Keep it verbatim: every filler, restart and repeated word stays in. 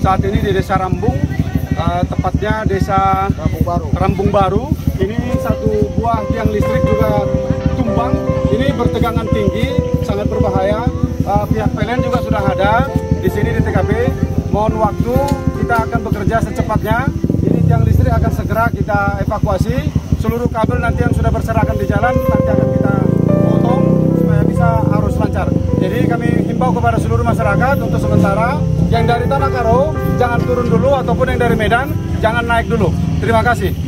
saat ini di Desa Rambung, uh, tepatnya Desa Rambung Baru. Rambung Baru. Ini satu buah tiang listrik juga tumbang. Ini bertegangan tinggi, sangat berbahaya. Uh, pihak P L N juga sudah ada di sini di T K P. Mohon waktu, kita akan bekerja secepatnya. Ini tiang listrik akan segera kita evakuasi. Seluruh kabel nanti yang sudah berserakan di jalan nanti akan kita potong supaya bisa arus lancar. Jadi kami himbau kepada seluruh masyarakat untuk sementara yang dari Tanah Karo jangan turun dulu, ataupun yang dari Medan jangan naik dulu. Terima kasih.